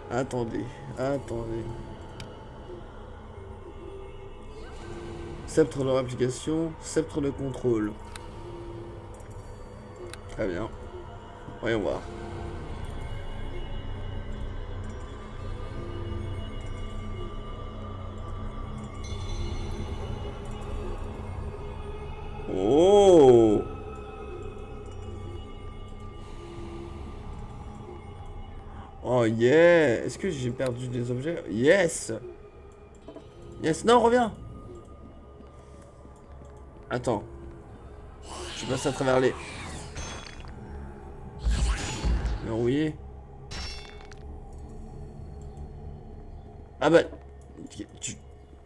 Attendez, attendez. Sceptre de réplication, sceptre de contrôle. Très bien. Voyons voir. Oh! Oh yeah! Est-ce que j'ai perdu des objets? Yes! Yes! Non, reviens! Attends. Je passe à travers les... Verrouillé. Ah bah... Tu...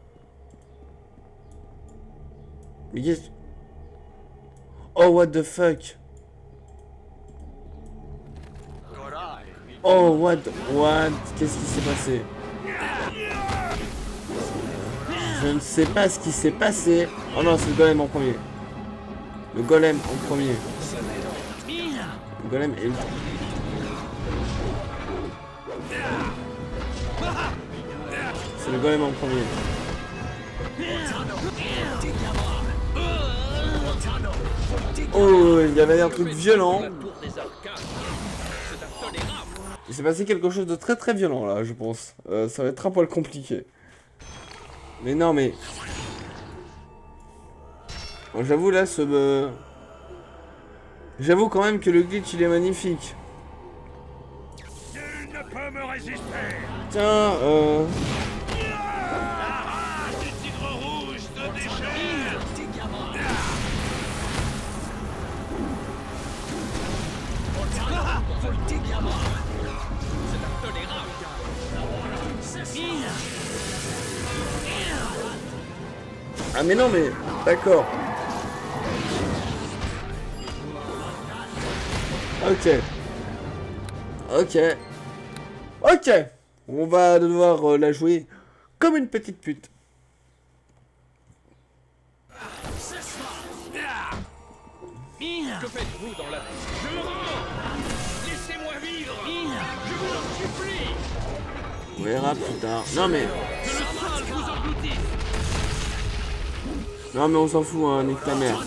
Mais qu'est-ce... Oh, what the fuck? Oh, what? Qu'est-ce qui s'est passé? Je ne sais pas ce qui s'est passé. Oh non, c'est le golem en premier. Le golem en premier. Le golem est... C'est le golem en premier. Oh, il y avait un truc violent. Il s'est passé quelque chose de très très violent là, je pense. Ça va être un poil compliqué. Mais non, mais... Bon, j'avoue là, j'avoue quand même que le glitch il est magnifique. Tiens, Ah mais non mais... D'accord. Ok. Ok. Ok. On va devoir la jouer comme une petite pute. Que faites-vous dans la... Je me rends. Laissez-moi vivre. Je vous en supplie. On verra plus tard. Non mais... Que le sol vous engloutisse. Non mais on s'en fout, hein, nique ta mère.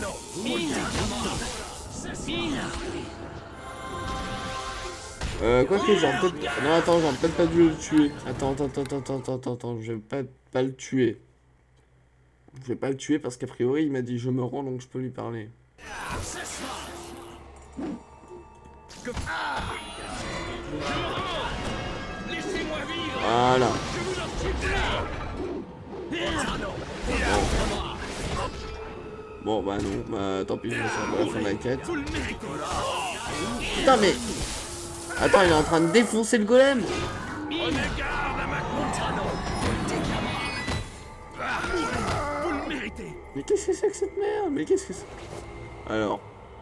Quoique j'aurais peut-être... Non attends, j'aurais peut-être pas dû le tuer. Attends, je vais pas le tuer. Je vais pas le tuer parce qu'a priori il m'a dit je me rends donc je peux lui parler. Laissez-moi vivre. Voilà. Je vous en supplie. Bon bah non, bah tant pis, je me sors de la fin de la quête. Vous le méritez. Putain mais... Attends, il est en train de défoncer le golem. Prenez garde à ma contre. Vous le méritez. Mais qu'est-ce que c'est que cette merde? Mais qu'est-ce que c'est? Alors...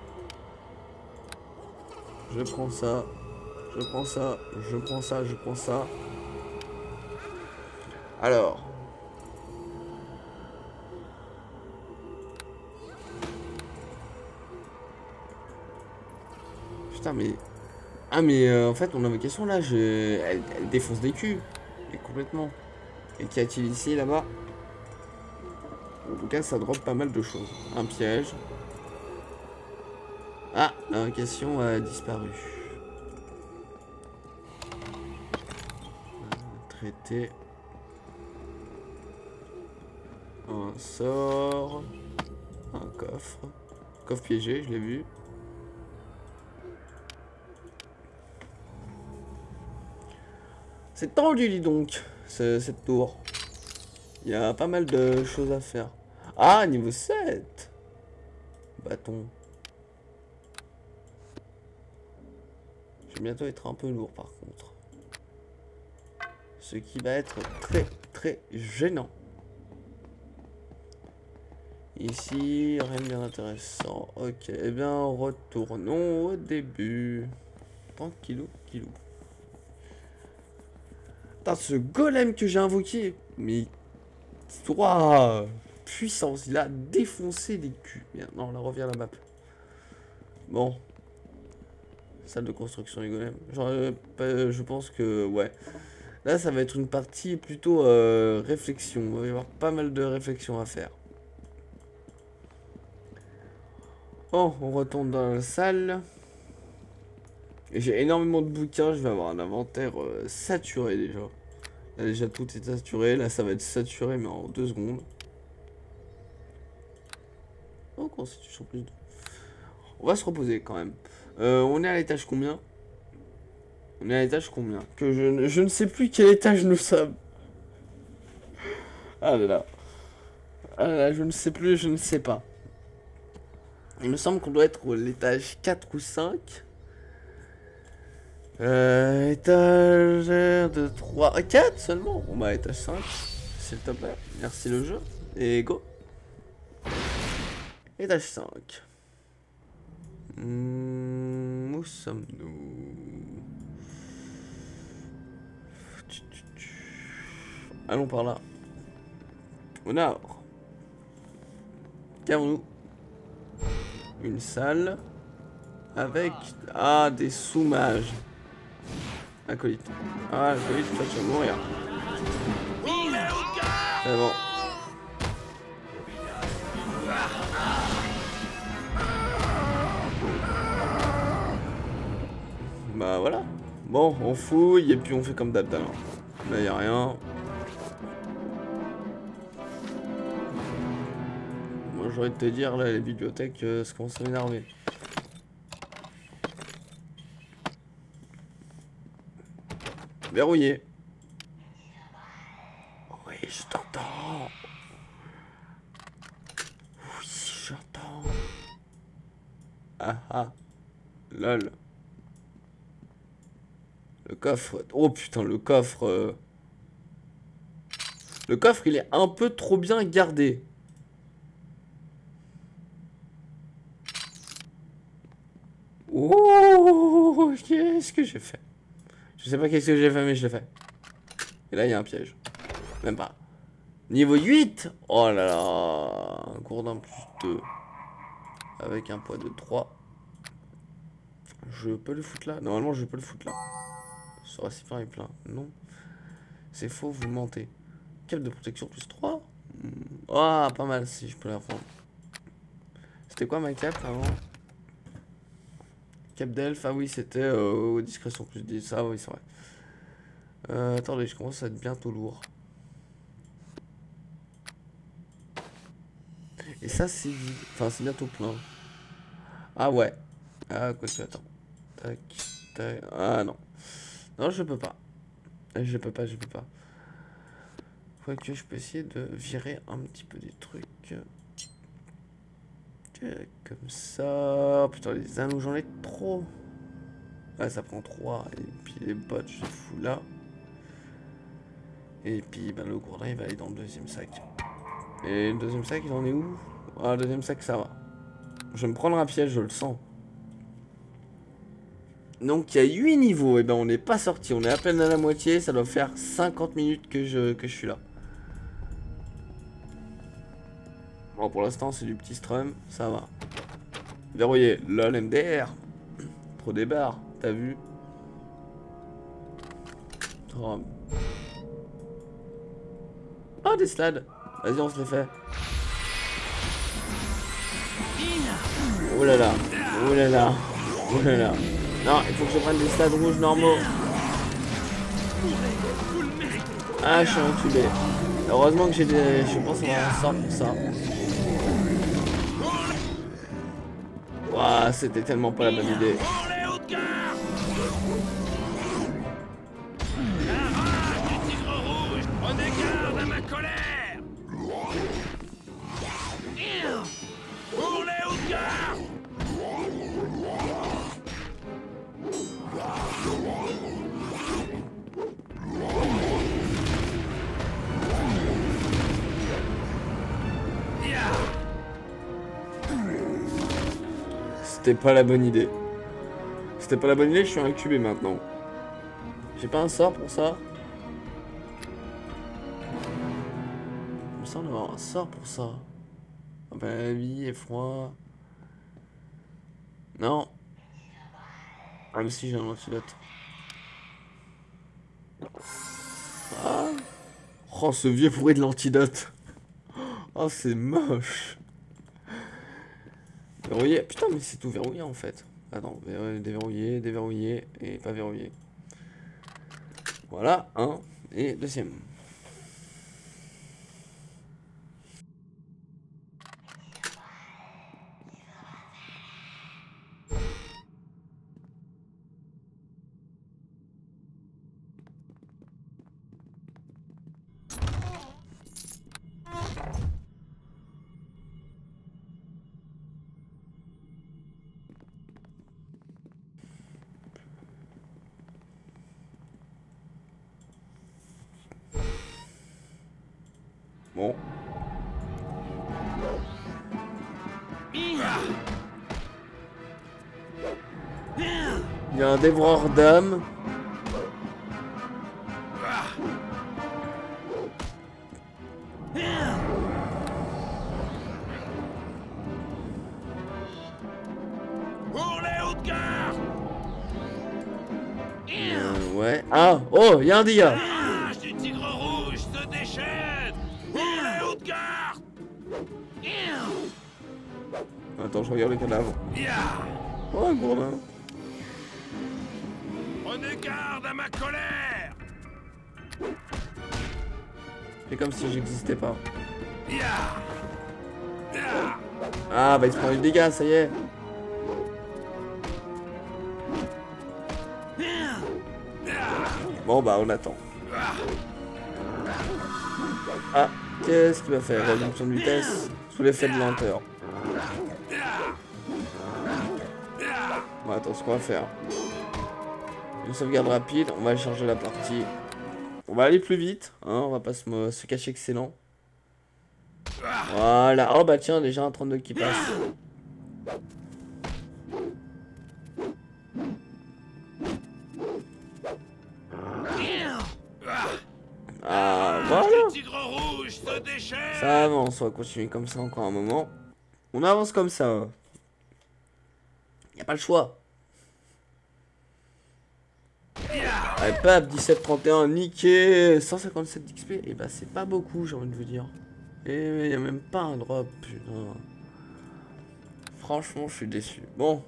Je prends ça. Je prends ça. Je prends ça. Je prends ça. Alors... Putain mais... Ah mais en fait mon invocation là, elle défonce des culs. Et complètement. Et qu'y a-t-il ici là-bas? En tout cas ça drop pas mal de choses. Un piège. Ah, l'invocation a disparu. Traité. Un sort. Un coffre. Coffre piégé, je l'ai vu. C'est tendu, dis donc, cette tour. Il y a pas mal de choses à faire. Ah, niveau 7. Bâton. Je vais bientôt être un peu lourd, par contre. Ce qui va être très, très gênant. Ici, rien de bien intéressant. Ok, eh bien, retournons au début. Tranquillou, killou. Putain, ce golem que j'ai invoqué, mais... Ouah, puissance, il a défoncé les culs. Bien, non, là revient la map. Bon. Salle de construction des golems. Genre, je pense que, ouais. Là, ça va être une partie plutôt réflexion. Il va y avoir pas mal de réflexions à faire. Bon, on retourne dans la salle. J'ai énormément de bouquins. Je vais avoir un inventaire saturé déjà. Là, déjà, tout est saturé. Là, ça va être saturé, mais en 2 secondes. Oh, constitution plus 2. On va se reposer quand même. On est à l'étage combien? On est à l'étage combien? Que je ne sais plus quel étage nous sommes. Ah là là. Ah là là, je ne sais plus, je ne sais pas. Il me semble qu'on doit être à l'étage 4 ou 5. Étage de 3... 4 seulement. Bon bah étage 5. S'il te plaît. Merci le jeu. Et go. Étage 5. Où sommes-nous? Allons par là. Au nord. Qu'avons-nous? Une salle. Avec... Ah, des sous-mages. Acolyte. Ah, acolyte, toi tu vas mourir. C'est bon. Bah voilà. Bon, on fouille et puis on fait comme d'hab d'avant. Là, y a rien. Moi, j'aurais de te dire, là, les bibliothèques, ça commence à m'énerver. Verrouillé. Oui, je t'entends. Oui, j'entends. Ah ah. Lol. Le coffre. Oh putain, le coffre. Le coffre, il est un peu trop bien gardé. Oh, qu'est-ce que j'ai fait? Je sais pas qu'est-ce que j'ai fait, mais je l'ai fait. Et là, il y a un piège. Même pas. Niveau 8. Oh là là. Un gourdin plus 2. Avec un poids de 3. Je peux le foutre là? Normalement, je peux le foutre là. Ce récipient est plein. Non. C'est faux, vous mentez. Cape de protection plus 3. Ah, pas mal si je peux la prendre. C'était quoi ma cape avant? Cape d'elfe, ah oui, c'était discrétion plus 10. Ah oui, c'est vrai. Attendez, je commence à être bientôt lourd. Et ça, c'est vide. Enfin, c'est bientôt plein. Ah ouais. Ah, quoi que attends. Tac, tac. Ah non. Non, je peux pas. Je peux pas, je peux pas. Quoique, je peux essayer de virer un petit peu des trucs. Comme ça. Oh, putain, les anneaux, j'en ai trop. Ah, ça prend 3. Et puis les bottes, je les fous là. Et puis, ben, le gourdin, il va aller dans le deuxième sac. Et le deuxième sac, il en est où? Ah, le deuxième sac, ça va. Je vais me prendre un piège, je le sens. Donc, il y a 8 niveaux. Et ben, on n'est pas sorti. On est à peine à la moitié. Ça doit faire 50 minutes que je suis là. Bon, pour l'instant, c'est du petit strum. Ça va. Verrouillé. LOL MDR. Pro des barres. T'as vu? Oh. Oh, des slades. Vas-y, on se les fait. Oh là là. Oh là là. Oh là là. Non, il faut que je prenne des slades rouges normaux. Ah, je suis enculé. Heureusement que j'ai des... Je pense avoir un sort pour ça. Ouah, c'était tellement pas la bonne idée. C'était pas la bonne idée. C'était pas la bonne idée, je suis incubé maintenant. J'ai pas un sort pour ça. Il me semble avoir un sort pour ça. Ah bah vie et froid. Non. Ah mais si j'ai un antidote. Oh, ce vieux pourri de l'antidote. Oh, c'est moche. Verrouillé. Putain, mais c'est tout verrouillé en fait. Attends, déverrouillé, déverrouillé et pas verrouillé. Voilà, un. Et deuxième. Bon. Il y a un dévoreur d'âmes. Pour les Hautes-Gardes. Ouais. Ah, oh, il y a un dégât. L'âge du tigre rouge se déchaîne. Pour les Hautes-Gardes. Attends, je regarde le cadavre. Oh, un gourdin. Prenez garde à ma colère. C'est comme si j'existais pas. Ah, bah il se prend du dégât, ça y est. Bon, bah on attend. Ah, qu'est-ce qu'il va faire? Réduction de vitesse sous l'effet de lenteur. Bon, attends, ce qu'on va faire. Une sauvegarde rapide, on va changer la partie. On va aller plus vite, hein, on va pas se cacher excellent. Voilà, oh bah tiens, déjà un 32 qui passe. Ah, voilà. Ça avance, on va continuer comme ça encore un moment. On avance comme ça. Y a pas le choix. Allez, paf, 17-31, niqué. 157 d'XP, et bah c'est pas beaucoup, j'ai envie de vous dire. Et y a même pas un drop, putain. Franchement, je suis déçu. Bon.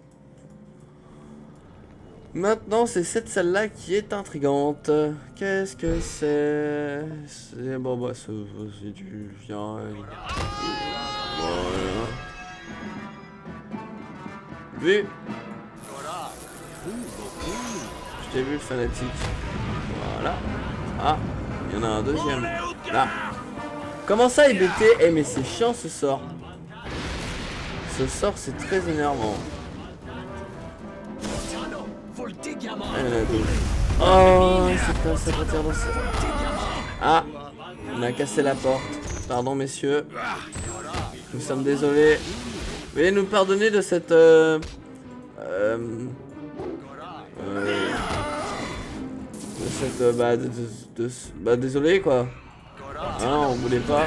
Maintenant, c'est cette salle-là qui est intrigante. Qu'est-ce que c'est? C'est bon, bah, c'est du viens. Voilà. Vu. Je t'ai vu, le fanatique. Voilà. Ah, il y en a un deuxième. Là. Comment ça, IBT? Eh, mais c'est chiant ce sort. Ce sort, c'est très énervant. Oh, c'est pas ça va faire dans ça. Ah, on a cassé la porte. Pardon, messieurs. Nous sommes désolés. Veuillez nous pardonner de cette désolé quoi. Ah, on voulait pas.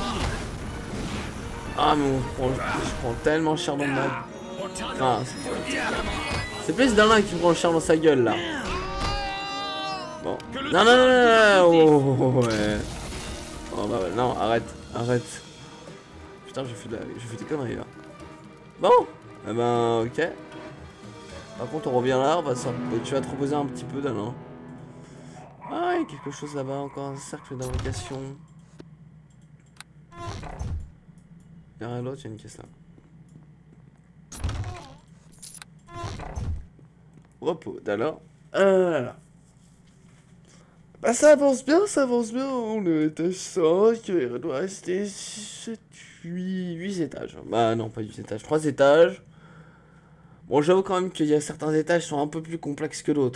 Ah, mais je prends tellement cher dans le mag. Enfin, c'est plus Dalin qui prend le cher dans sa gueule là. Bon. Non, non, non, non, oh, ouais. Oh, bah, non, arrête, arrête. Putain, j'ai fait des conneries là. Bon, eh ben, ok. Par contre, on revient là, tu vas te reposer un petit peu, Dalin. Ah, il y a quelque chose là-bas, encore un cercle d'invocation. Derrière l'autre, il y a une caisse là. Repos, alors. Voilà. Bah ça avance bien, on est étage 5, il doit rester 7, 8 étages. Bah non, pas 8 étages, 3 étages. Bon, j'avoue quand même qu'il y a certains étages qui sont un peu plus complexes que d'autres.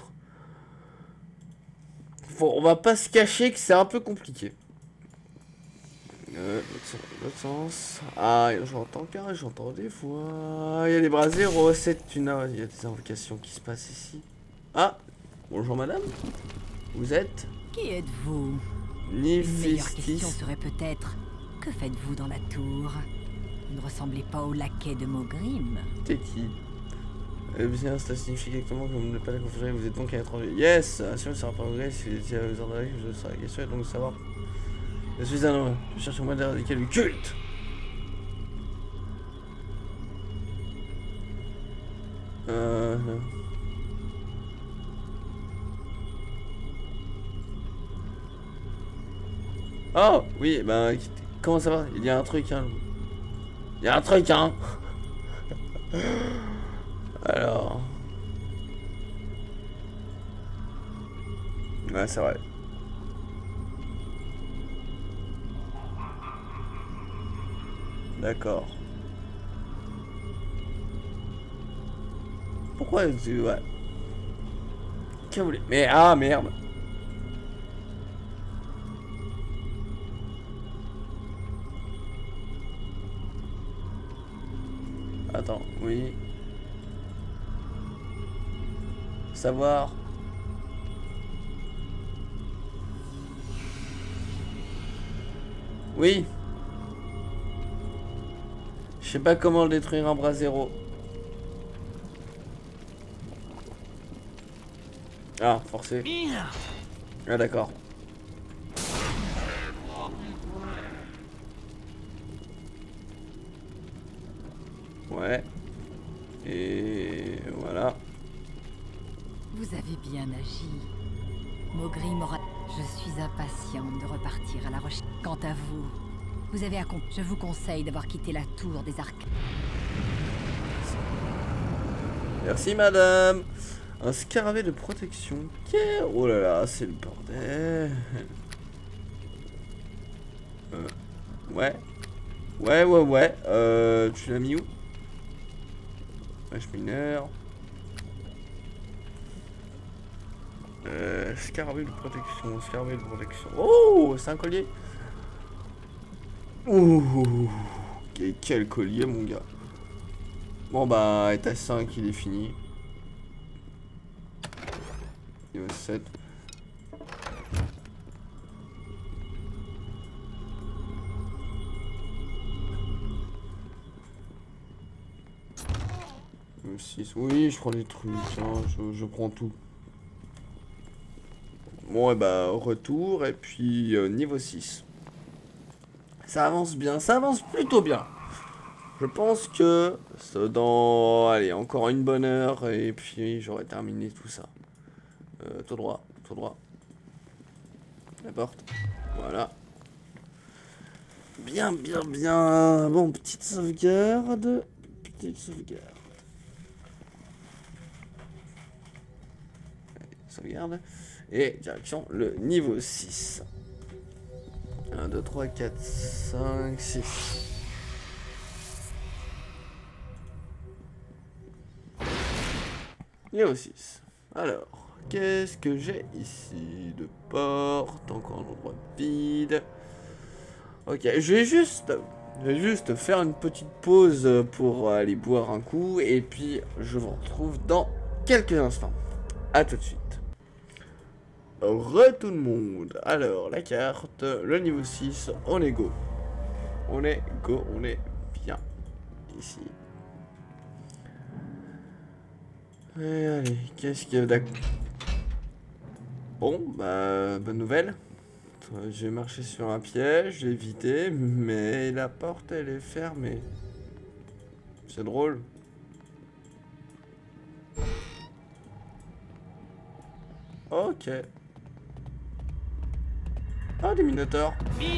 On va pas se cacher que c'est un peu compliqué. L'autre sens. Ah, j'entends carré, j'entends des voix. Il y a des bras zéro, c'est une... Il y a des invocations qui se passent ici. Ah, bonjour madame. Vous êtes? Qui êtes-vous? Une meilleure question serait peut-être, que faites-vous dans la tour? Vous ne ressemblez pas au laquais de Maugrim. T'es qui? Eh bien, cela signifie exactement que vous ne pas la conférer, vous êtes donc un étranger. Yes, assurez sera pas regret si vous étiez à vous en aller, je serai la question et donc savoir Je suis un homme. Je cherche un moyen d'éradiquer le culte. Non. Oh oui, bah comment ça va? Il y a un truc, hein. Il y a un truc, hein. Alors. Ouais, c'est vrai. D'accord. Pourquoi tu... Ouais. Qu'est-ce que vous voulez? Mais ah merde. Attends, oui. Savoir. Oui. Je sais pas comment détruire un bras zéro. Ah, forcé. Ah, d'accord. Ouais. Et voilà. Vous avez bien agi. Maugry m'aura... Je suis impatiente de repartir à la recherche. Quant à vous, vous avez accompli. Je vous conseille d'avoir quitté la tour des arcades. Merci madame. Un scarabée de protection. Oh là là, c'est le bordel. Ouais. Ouais. Tu l'as mis où? Mage mineur. Scarabée de protection. Oh, c'est un collier. Ouh. Quel collier, mon gars. Bon, bah, étage 5, il est fini. Niveau 7. Niveau 6. Oui, je prends des trucs. Hein, je prends tout. Bon, et bah, retour. Et puis, niveau 6. Ça avance bien. Ça avance plutôt bien. Je pense que dans... Allez, encore une bonne heure. Et puis, j'aurai terminé tout ça. Tout droit. La porte. Voilà. Bien. Bon, petite sauvegarde. Sauvegarde. Et direction le niveau 6. 1, 2, 3, 4, 5, 6. Niveau 6. Alors, qu'est-ce que j'ai ici? De porte, encore un endroit vide. Ok, je vais juste faire une petite pause pour aller boire un coup. Et puis, je vous retrouve dans quelques instants. A tout de suite. Tout le monde. Alors, la carte, le niveau 6, on est go. On est bien. Ici. Et allez, qu'est-ce qu'il y a d'accord. Bon, bah, bonne nouvelle. J'ai marché sur un piège, j'ai évité, mais la porte, elle est fermée. C'est drôle. Ok. Ah, des minotaures.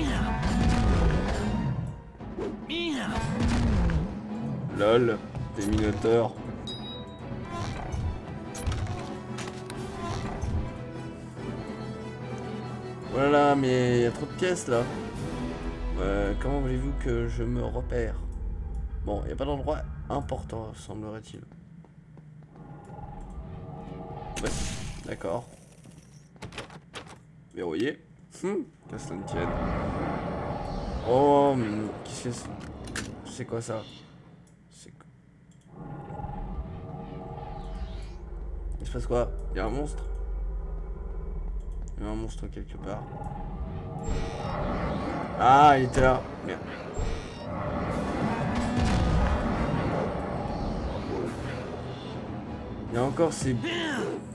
Lol, des minotaures. Voilà, mais il y a trop de pièces là. Comment voulez-vous que je me repère? Bon, il n'y a pas d'endroit important, semblerait-il. Ouais, d'accord. Verrouillé. Que cela ne tienne. Oh, mais qu'est-ce que c'est? C'est quoi ça? C'est quoi? Il se passe quoi? Il y a un monstre? Il y a un monstre quelque part. Ah, il était là. Merde. Il y a encore ces